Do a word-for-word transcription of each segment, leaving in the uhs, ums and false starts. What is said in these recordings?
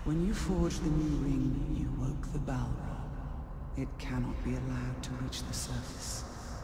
When you forged the new ring, you woke the Balrog. It cannot be allowed to reach the surface.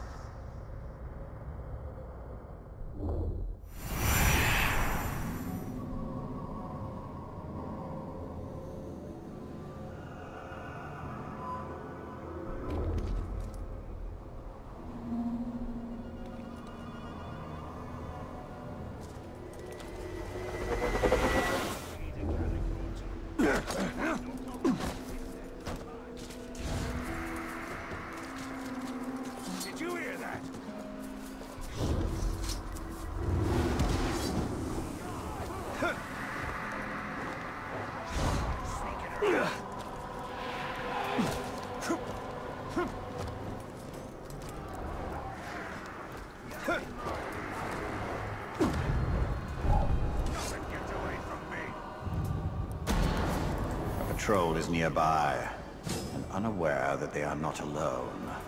Troll is nearby, and unaware that they are not alone.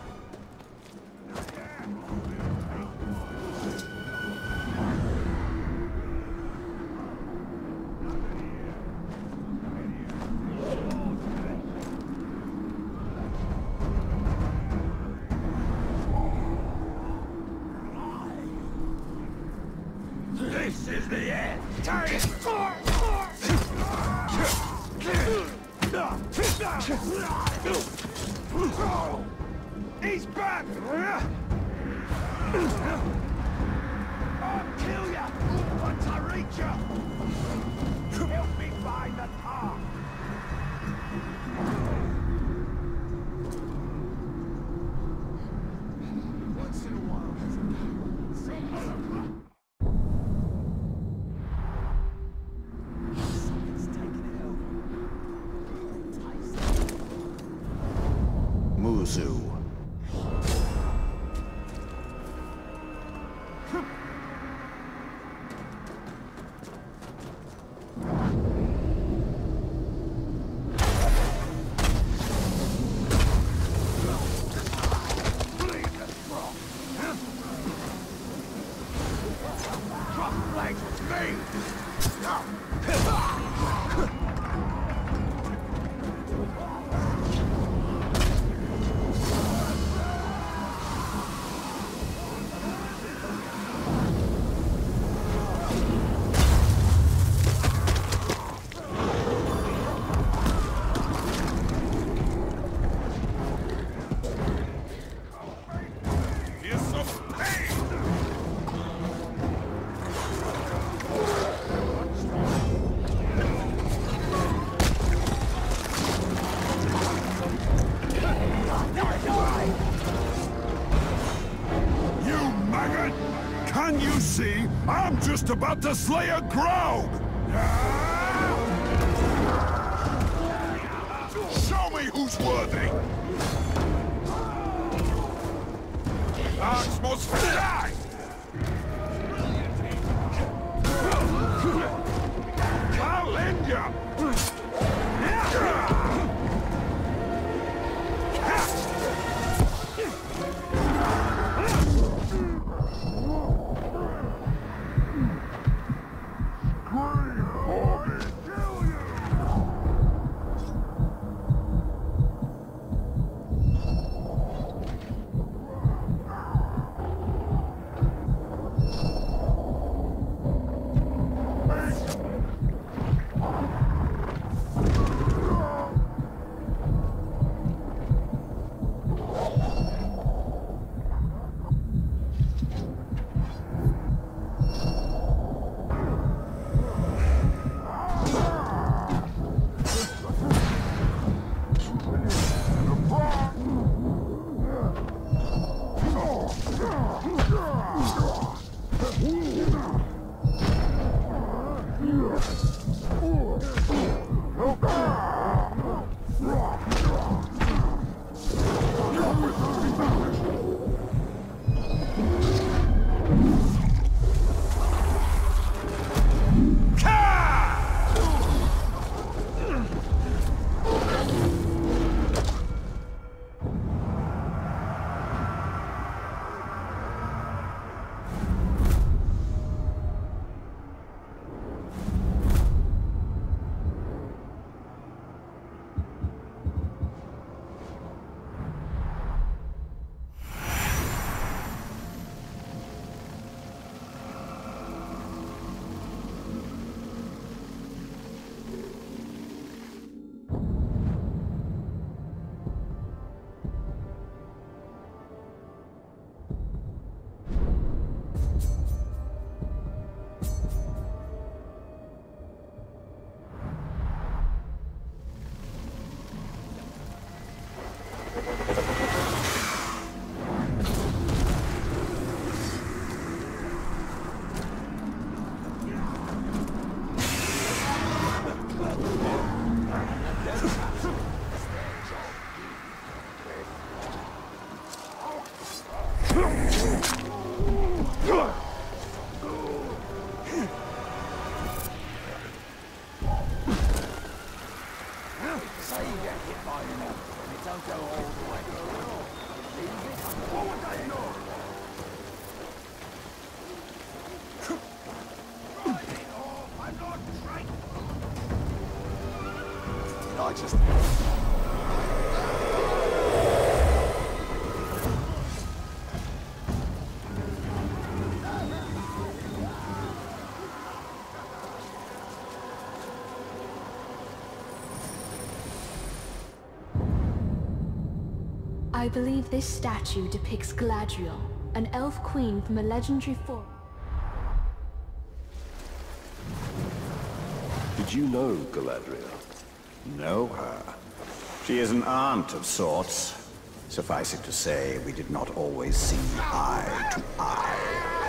This is the end! Take it! He's back! I'll kill ya once I reach ya! Help me find the path! Once in a while, something's taking it over. Muzu. I'm just about to slay a crowd! Show me who's worthy! Ox must die! I'll end ya! I just... I believe this statue depicts Galadriel, an elf queen from a legendary forest. Did you know Galadriel? Know her? She is an aunt of sorts. Suffice it to say, we did not always see eye to eye.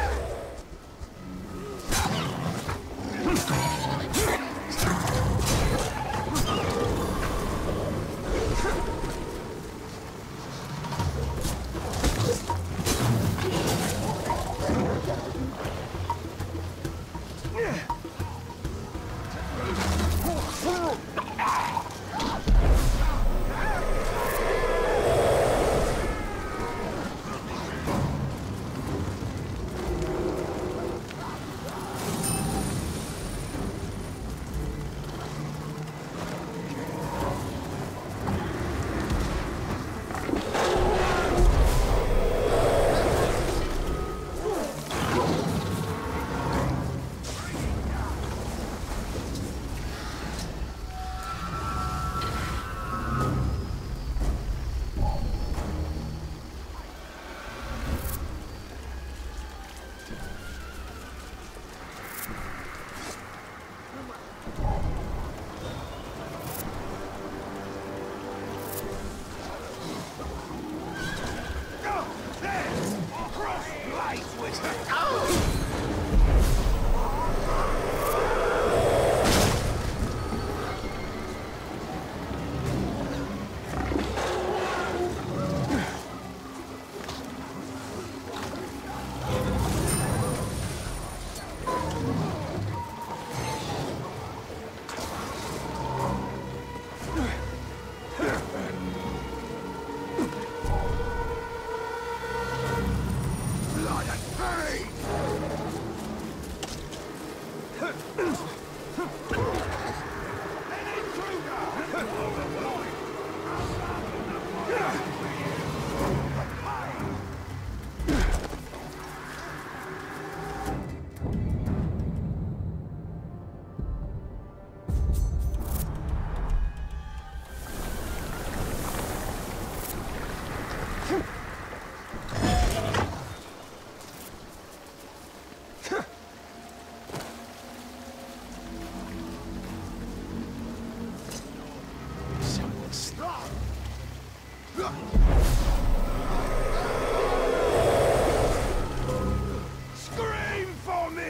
Scream for me!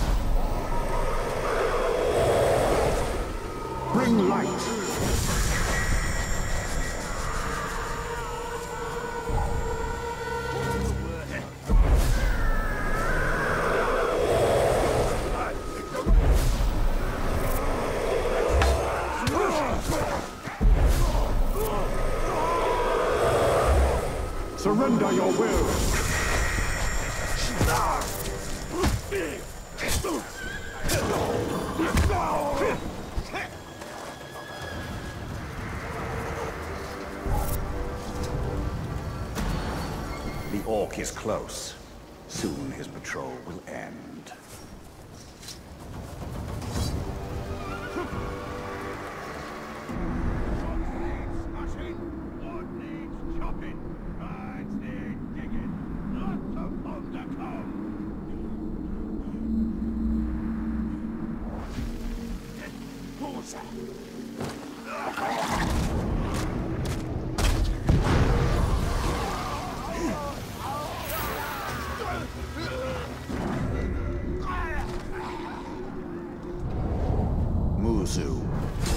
Bring light! Surrender your will! The Orc is close. Soon his patrol will end. Muzu,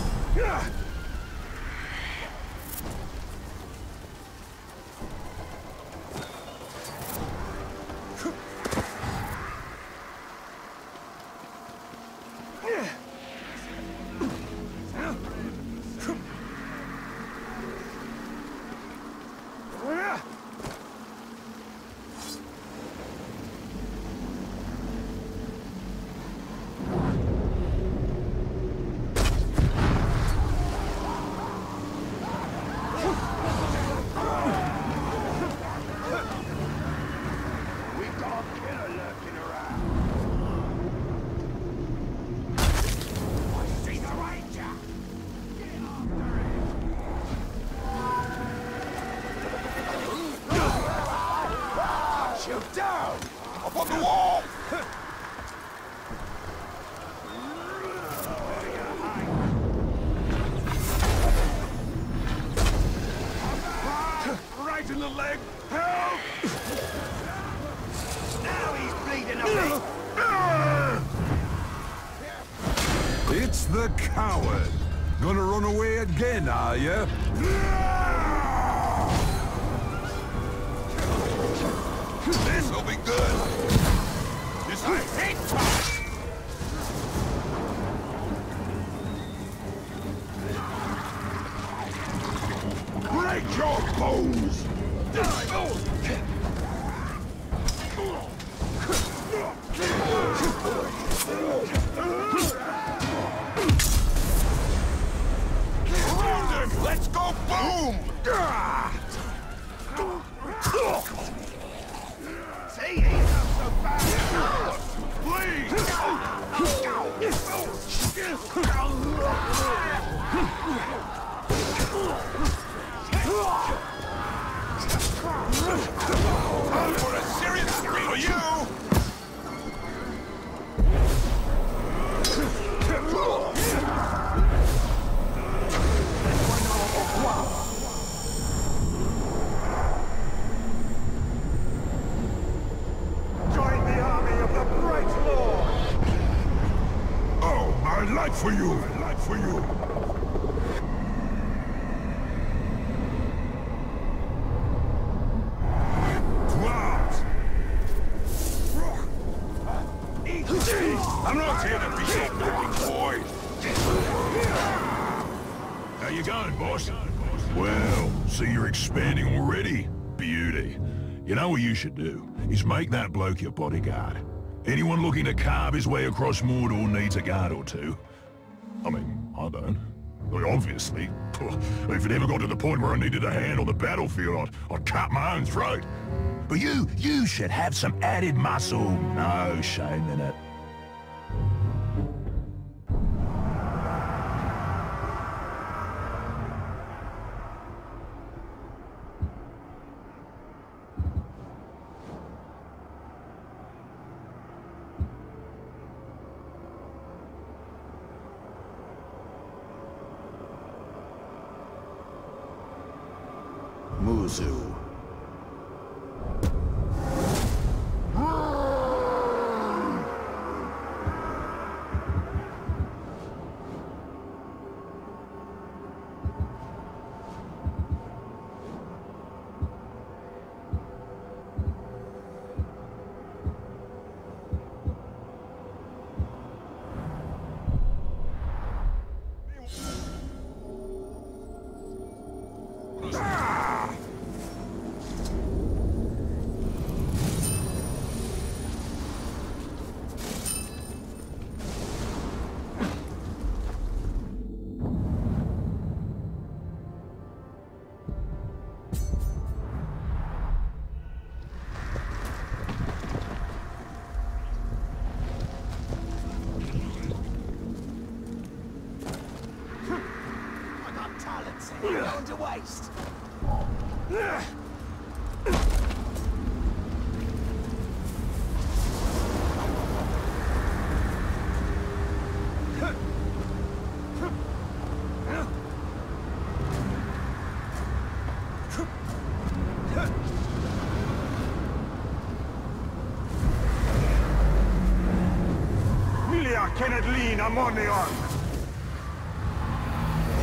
It's the coward. Gonna run away again, are you? This'll be good. This I hate talk. Break your bones. Let's go boom! See, he's not so bad. Please! Time for a serious scream for you! Life for you! Life for you! I'm not here to be your looking boy! How you going, boss? Well, see you're expanding already. Beauty. You know what you should do? Is make that bloke your bodyguard. Anyone looking to carve his way across Mordor needs a guard or two. I mean, I don't. Well, obviously. If it ever got to the point where I needed a hand on the battlefield, I'd, I'd cut my own throat. But you, you should have some added muscle. No shame in it. Muzu. Going to waste. Milia Kenneth Lean Amonion.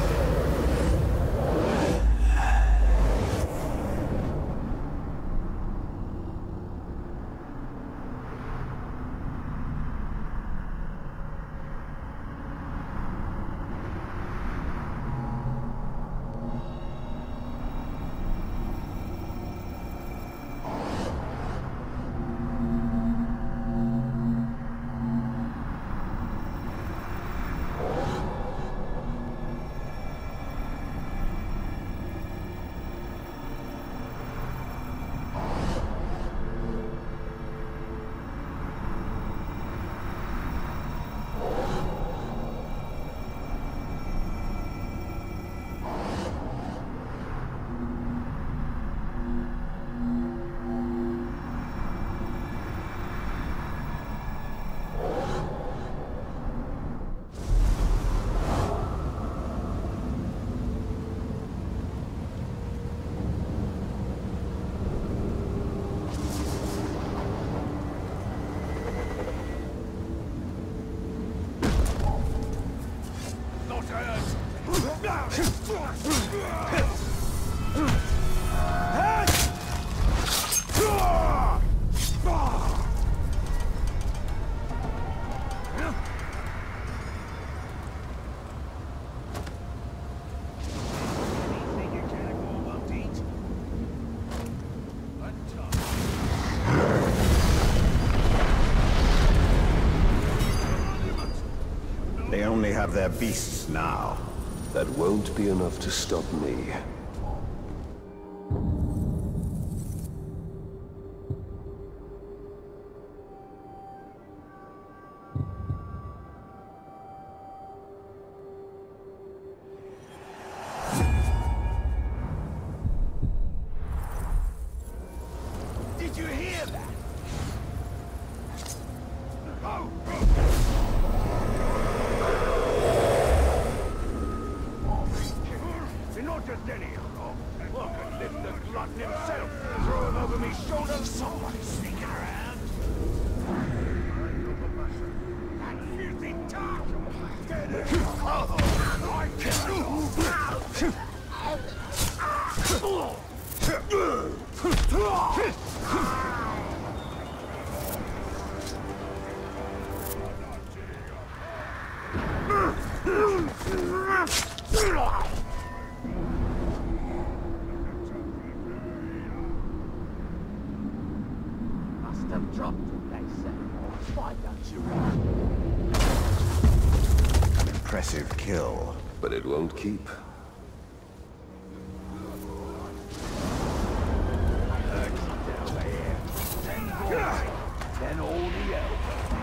They only have their beasts now. That won't be enough to stop me. Did you hear that? Oh, You're not just any outlaw. Look at lift the glutton himself. Throw him over me shoulder. Somebody sneaking around. That filthy dog. Get it. Oh, I can't. Must have dropped it, they say. Why don't you run? An impressive kill. But it won't keep. Then all the elves.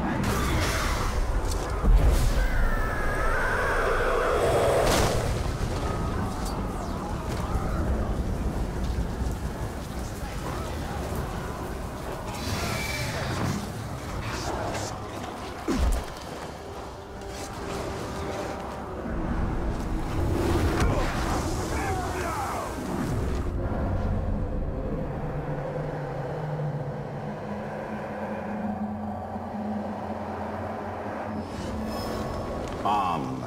Arm.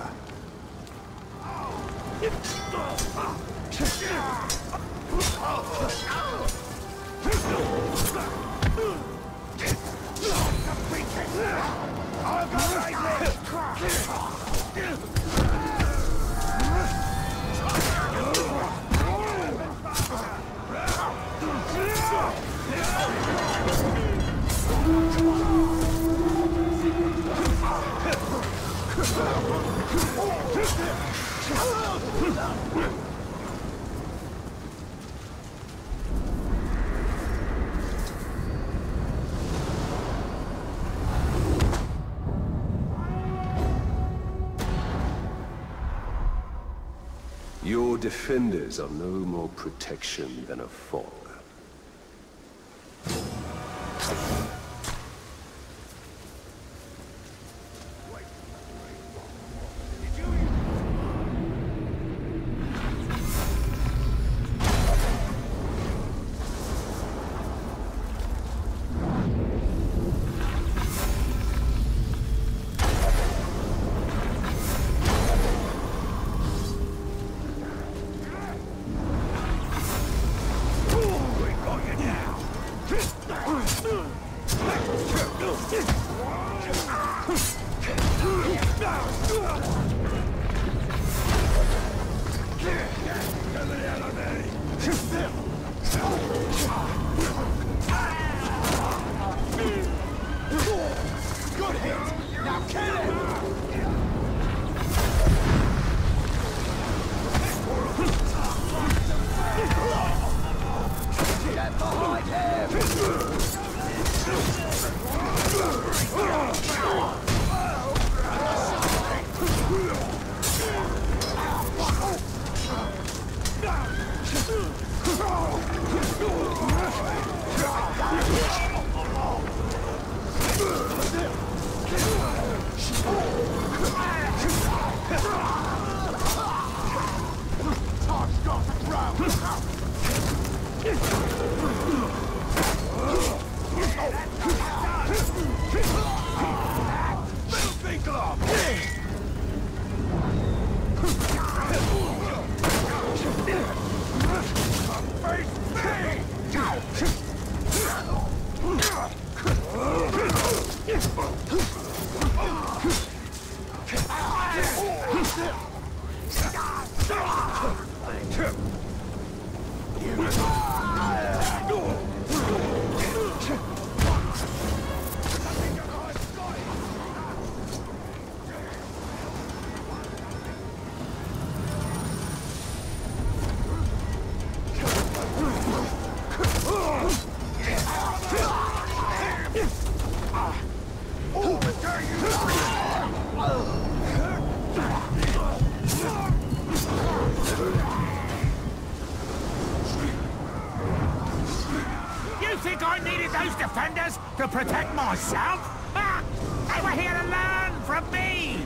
Your defenders are no more protection than a fog. To protect myself? Ah, they were here to learn from me!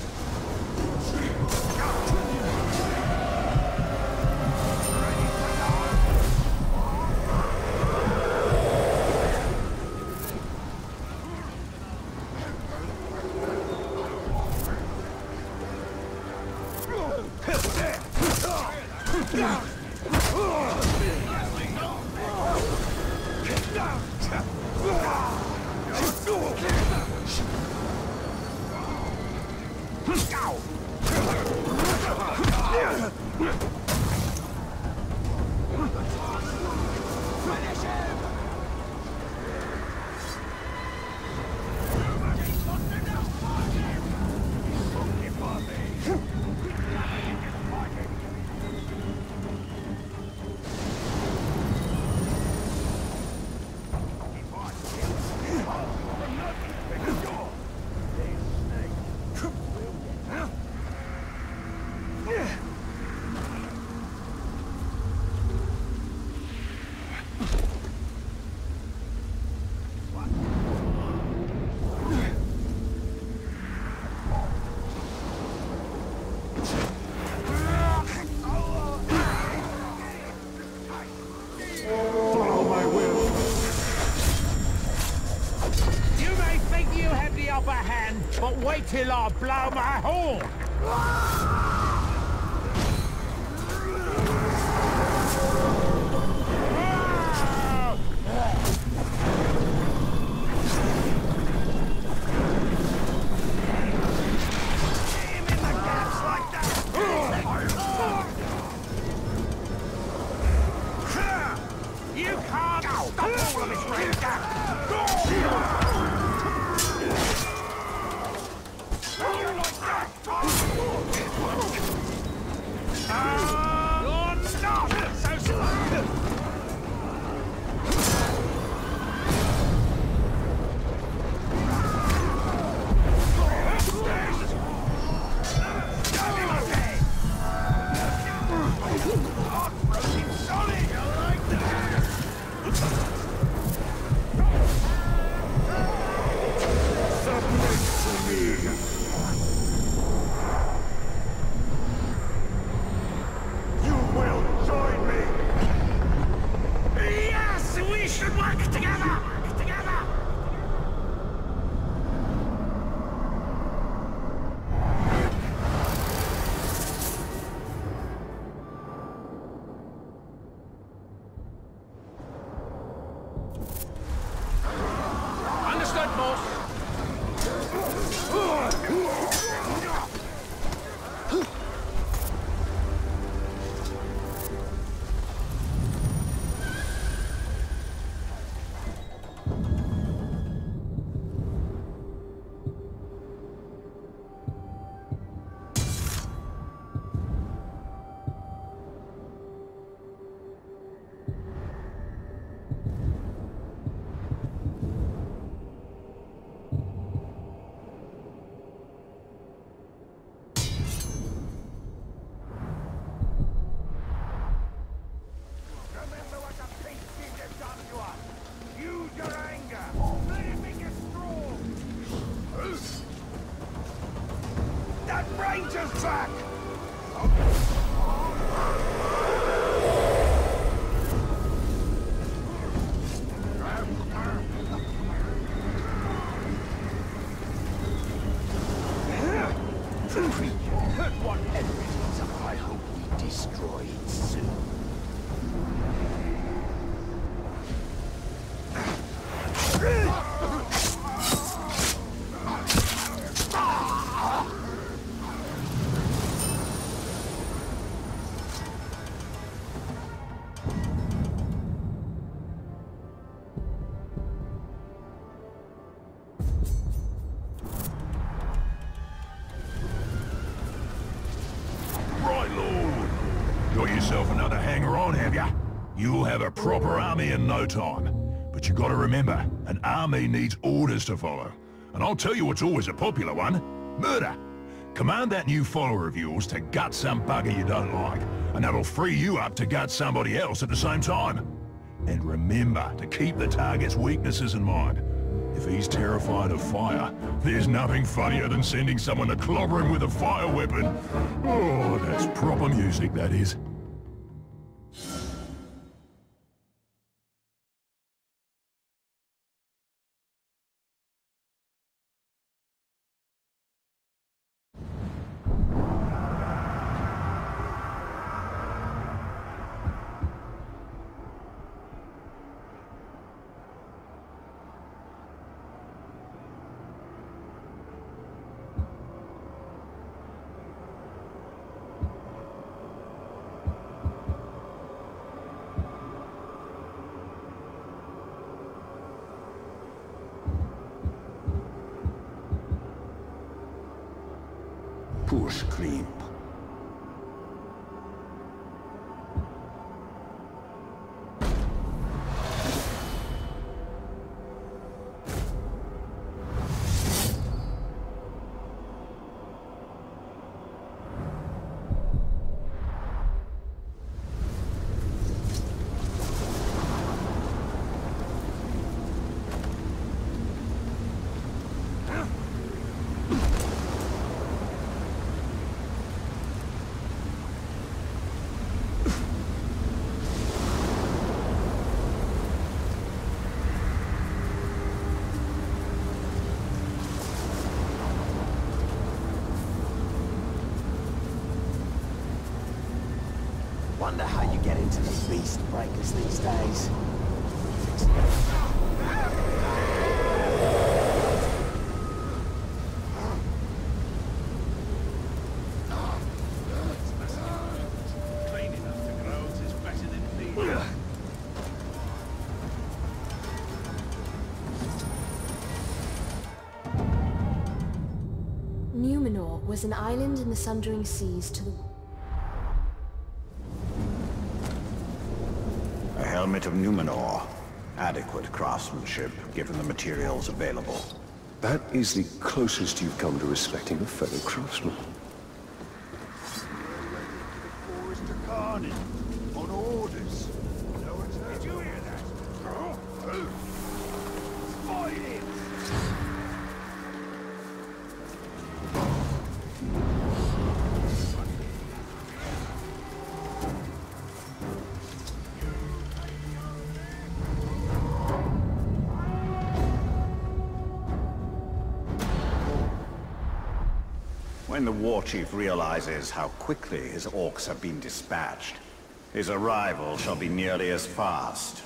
But wait till I blow my horn! You can't stop all of this great gap! Ranger's back! Whatever it is, I hope we destroy it soon. yourself another hanger-on, have ya? You'll have a proper army in no time. But you gotta remember, an army needs orders to follow. And I'll tell you what's always a popular one. Murder. Command that new follower of yours to gut some bugger you don't like, and that'll free you up to gut somebody else at the same time. And remember to keep the target's weaknesses in mind. If he's terrified of fire, there's nothing funnier than sending someone to clobber him with a fire weapon. Oh, that's proper music, that is. Push creep. Wonder how you get into the beast breakers these days. Clean enough to grows is better than feed. Numenor was an island in the Sundering Seas to the... A helmet of Numenor. Adequate craftsmanship, given the materials available. That is the closest you've come to respecting a fellow craftsman. Forest to Carnage, on orders. Did you hear that? Fight him! When the war chief realizes how quickly his orcs have been dispatched, his arrival shall be nearly as fast.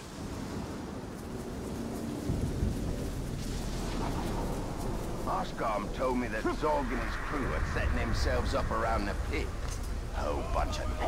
Arscom told me that Zog and his crew are setting themselves up around the pit. Whole bunch of...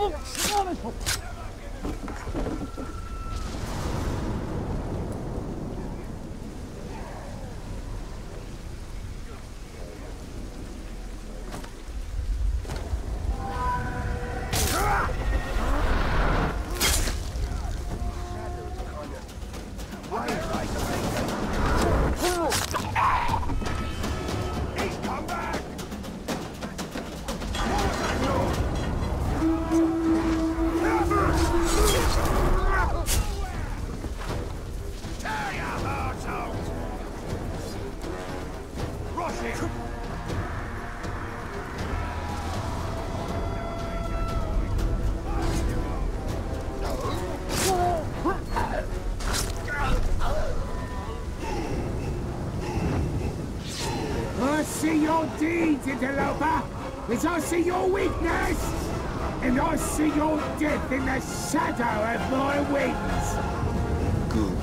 I see your deeds, interloper, as I see your weakness, and I see your death in the shadow of my wings. Good.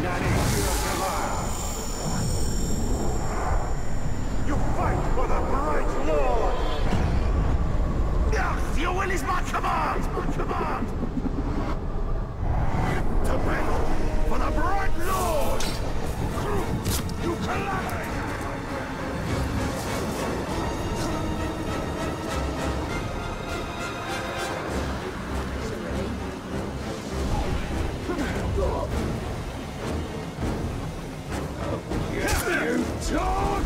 You fight for the Bright Lord! Yes, your will is my command! My command! To battle for the Bright Lord! You collide! You talk!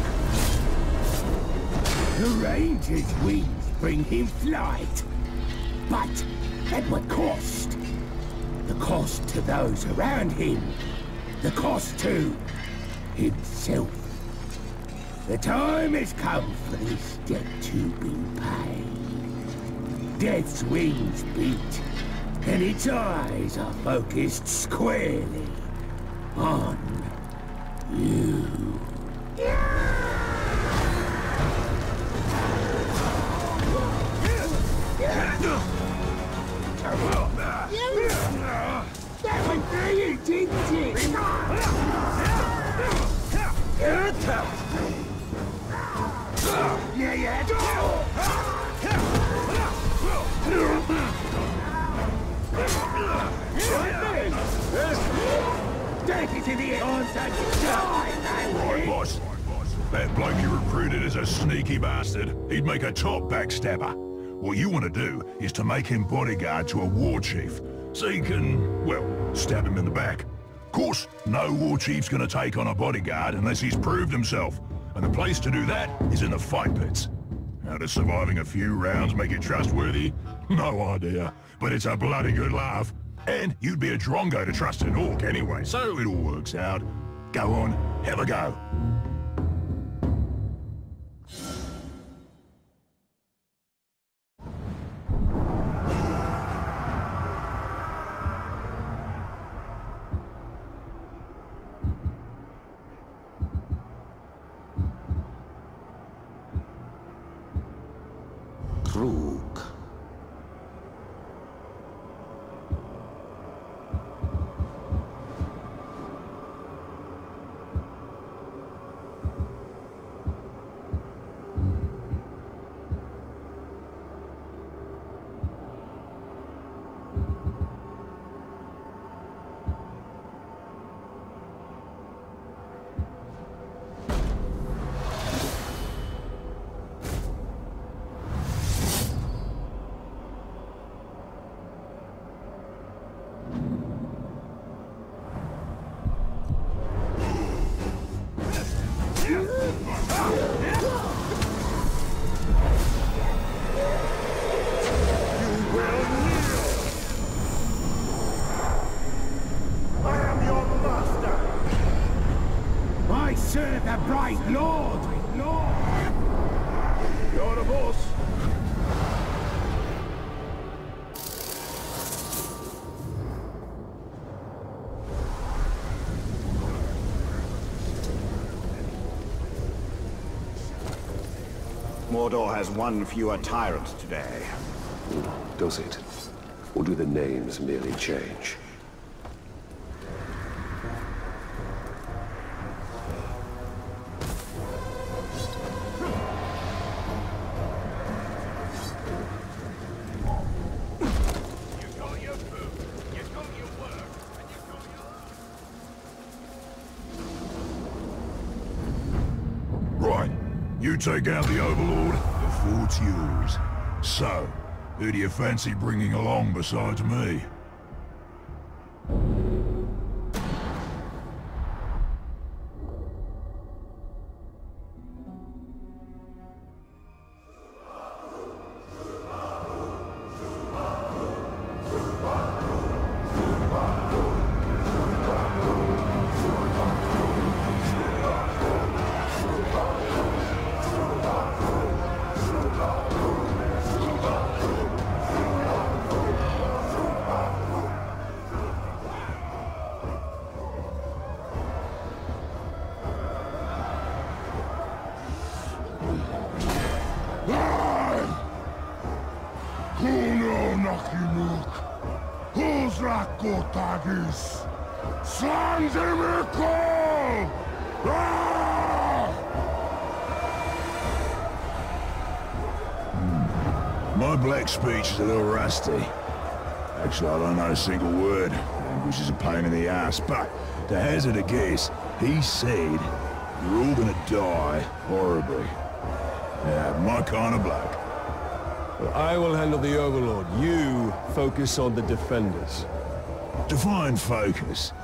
The ranger's wings bring him flight. But at what cost? The cost to those around him. The cost to himself. The time has come for this debt to be paid. Death's wings beat, and its eyes are focused squarely on you. That would be it, didn't it? Yeah, yeah. Take it to the arms and die, Right, boss. That bloke you recruited is a sneaky bastard. He'd make a top backstabber. What you want to do is to make him bodyguard to a war chief, so you can, well, stab him in the back. Of course, no war chief's gonna take on a bodyguard unless he's proved himself, and the place to do that is in the fight pits. How does surviving a few rounds make it trustworthy? No idea, but it's a bloody good laugh. And you'd be a drongo to trust an orc anyway, so it all works out. Go on, have a go. Krug. The Bright Lord! Lord! You're the boss! Mordor has one fewer tyrant today. Does it? Or do the names merely change? You take out the Overlord, the fort's yours. So, who do you fancy bringing along besides me? Sons of Miracle! Ah! Hmm. My black speech is a little rusty. Actually, I don't know a single word, which is a pain in the ass, but to hazard a guess, he said, you're all gonna die horribly. Yeah, my kind of bloke. Well, I will handle the Overlord. You focus on the Defenders. Define focus.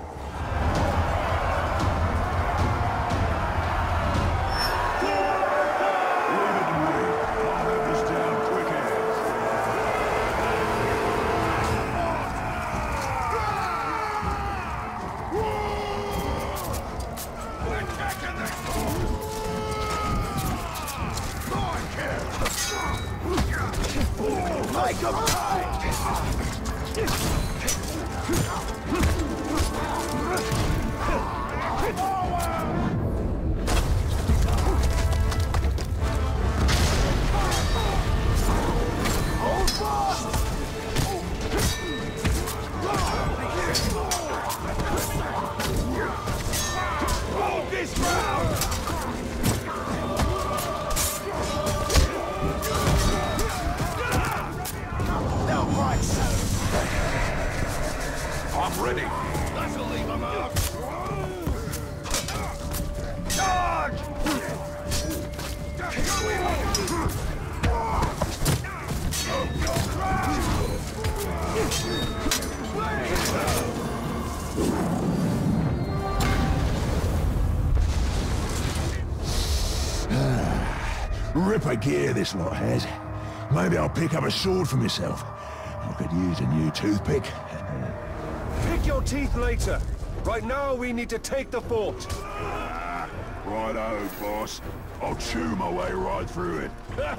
Ripper gear this lot has. Maybe I'll pick up a sword for myself. I could use a new toothpick. Pick your teeth later. Right now, we need to take the fort. Ah, righto, boss. I'll chew my way right through it.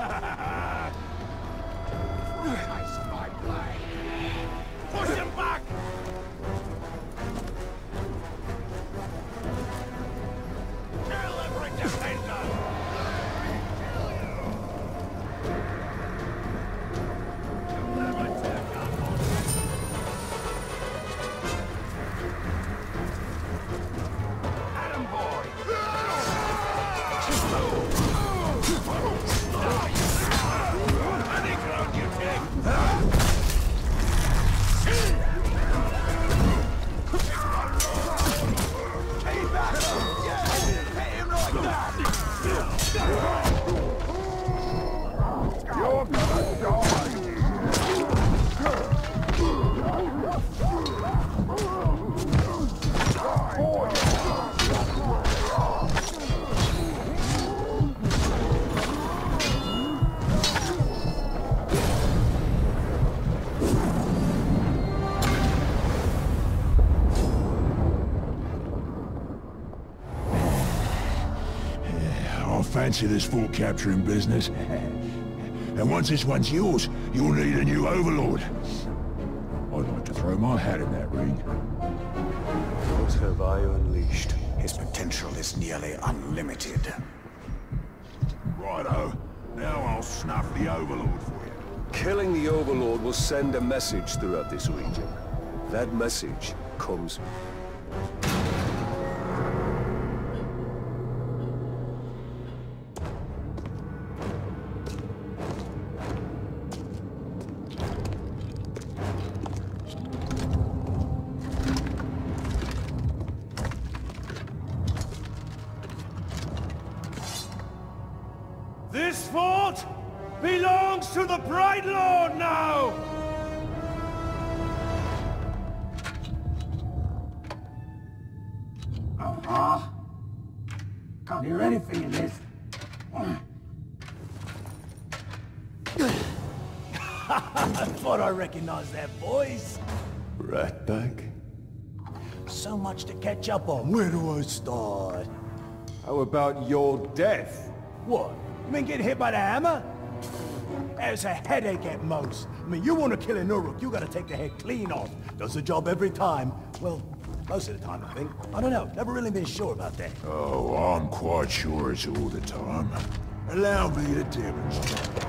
Push him back! Kill every defender! Fancy this fort capturing business. And once this one's yours, you'll need a new overlord. I'd like to throw my hat in that ring. What have I unleashed? His potential is nearly unlimited. Righto. Now I'll snuff the overlord for you. Killing the Overlord will send a message throughout this region. That message comes... This fort belongs to the Bright Lord now! Uh-huh. Can't hear anything in this. I thought I recognized that voice. Ratbag? So much to catch up on. Where do I start? How about your death? What? You mean getting hit by the hammer? There's a headache at most. I mean, you want to kill an Uruk, you gotta take the head clean off. Does the job every time. Well, most of the time, I think. I don't know. Never really been sure about that. Oh, I'm quite sure it's all the time. Allow me to demonstrate.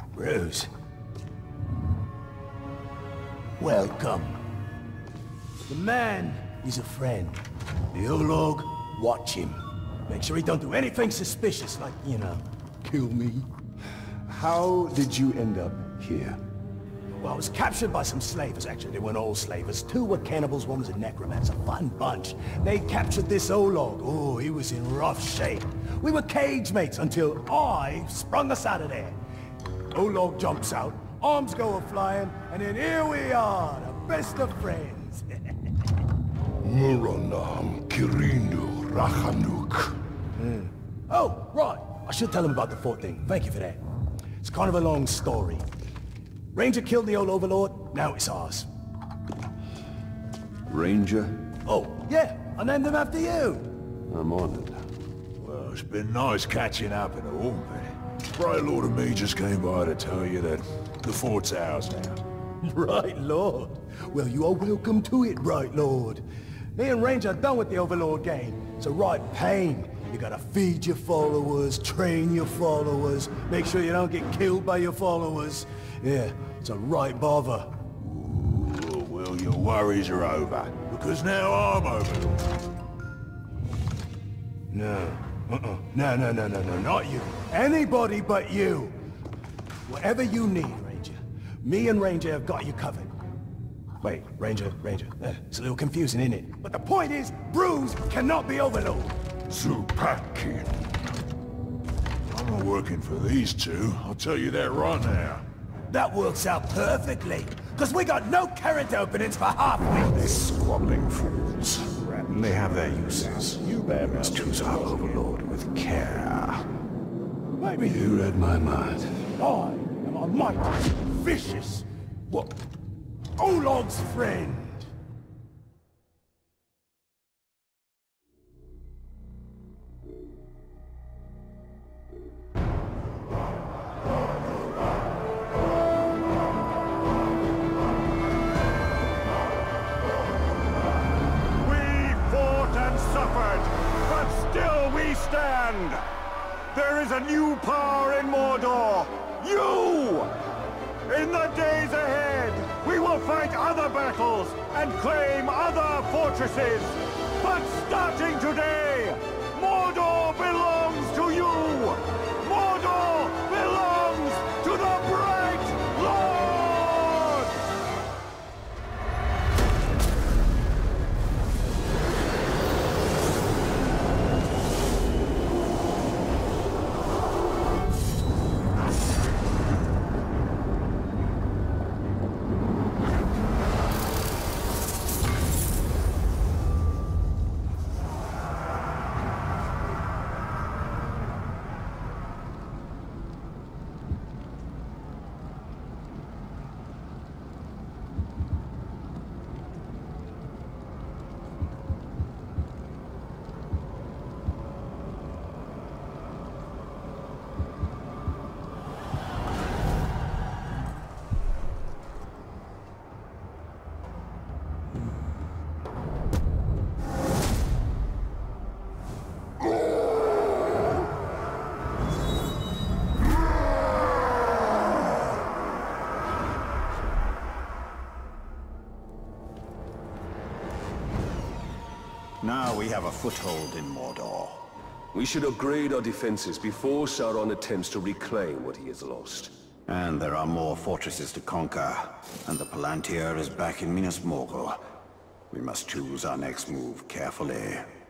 Bruce. Welcome. The man, he's a friend. The Olog, watch him. Make sure he don't do anything suspicious, like, you know, kill me. How did you end up here? Well, I was captured by some slavers, actually. They weren't all slavers. Two were cannibals, one was a necromancer. Fun bunch. They captured this Olog. Oh, he was in rough shape. We were cage mates until I sprung us out of there. Olog jumps out, arms go a-flying, and then here we are, the best of friends. Muranam Kirindu Rachanuk. Mm. Oh, right. I should tell him about the fort thing. Thank you for that. It's kind of a long story. Ranger killed the old overlord, now it's ours. Ranger? Oh, yeah, I named him after you. I'm honored. Well, it's been nice catching up and all, but Right Lord and me just came by to tell you that the fort's ours now. Right Lord. Well, you are welcome to it, Right Lord. Me and Ranger are done with the Overlord game. It's a right pain. You gotta feed your followers, train your followers, make sure you don't get killed by your followers. Yeah, it's a right bother. Ooh, well, your worries are over, because now I'm Overlord. No. Uh-uh. No, no, no, no, no, not you. Anybody but you. Whatever you need, Ranger. Me and Ranger have got you covered. Wait, Ranger, Ranger. Uh, it's a little confusing, isn't it? But the point is, Bruce cannot be Overlord. Zupakin. I'm not working for these two, I'll tell you that right now. That works out perfectly, because we got no character openings for half weeks. These squabbling fools. They have their uses. You must choose our Overlord with care. Maybe You read my mind. I am a mighty, vicious, what? Olog's friend. There is a new power in Mordor! You! In the days ahead, we will fight other battles and claim other fortresses! But starting today, Mordor belongs to you! Mordor belongs to the Bright Lord! Now we have a foothold in Mordor. We should upgrade our defenses before Sauron attempts to reclaim what he has lost. And there are more fortresses to conquer, and the Palantir is back in Minas Ithil. We must choose our next move carefully.